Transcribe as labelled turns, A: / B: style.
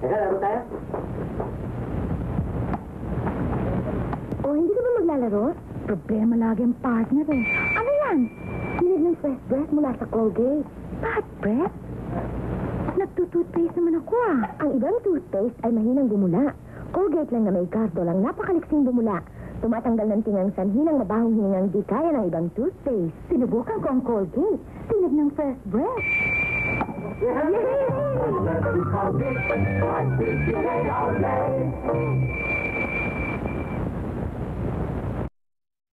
A: Teka, laro tayo?
B: O, hindi ka ba maglalaro? Problema lagi ang partner eh. Ano yan? Sinag ng fresh breath mula sa Colgate. Bad breath? Nagtutoothpaste naman ako ah. Ang ibang toothpaste ay mahinang bumula. Colgate lang na may gardo lang napakaliksing bumula. Tumatanggal ng tingang sanhi ng mabahong hiningang di kaya ng ibang toothpaste. Sinubukan ko ang Colgate. Sinag ng fresh breath. Yay!